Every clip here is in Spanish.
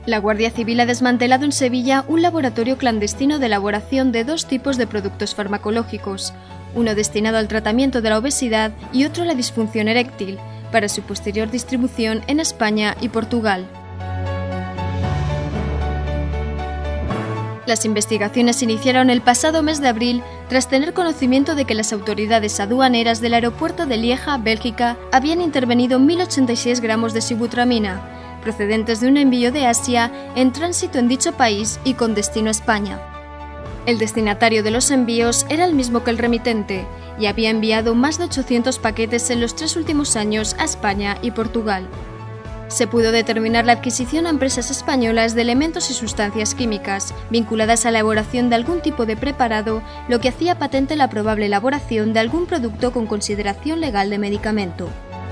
La Guardia Civil ha desmantelado en Sevilla un laboratorio clandestino de elaboración de dos tipos de productos farmacológicos, uno destinado al tratamiento de la obesidad y otro a la disfunción eréctil, para su posterior distribución en España y Portugal. Las investigaciones se iniciaron el pasado mes de abril tras tener conocimiento de que las autoridades aduaneras del aeropuerto de Lieja, Bélgica, habían intervenido 1.086 gramos de sibutramina, procedentes de un envío de Asia en tránsito en dicho país y con destino a España. El destinatario de los envíos era el mismo que el remitente y había enviado más de 800 paquetes en los 3 últimos años a España y Portugal. Se pudo determinar la adquisición a empresas españolas de elementos y sustancias químicas vinculadas a la elaboración de algún tipo de preparado, lo que hacía patente la probable elaboración de algún producto con consideración legal de medicamento.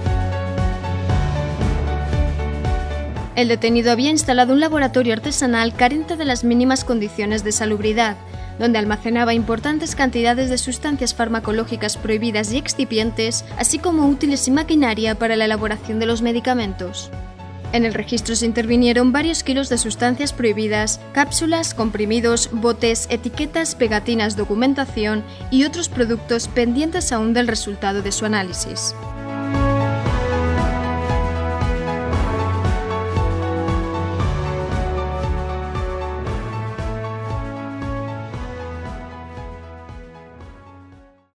El detenido había instalado un laboratorio artesanal carente de las mínimas condiciones de salubridad, donde almacenaba importantes cantidades de sustancias farmacológicas prohibidas y excipientes, así como útiles y maquinaria para la elaboración de los medicamentos. En el registro se intervinieron varios kilos de sustancias prohibidas, cápsulas, comprimidos, botes, etiquetas, pegatinas, documentación y otros productos pendientes aún del resultado de su análisis.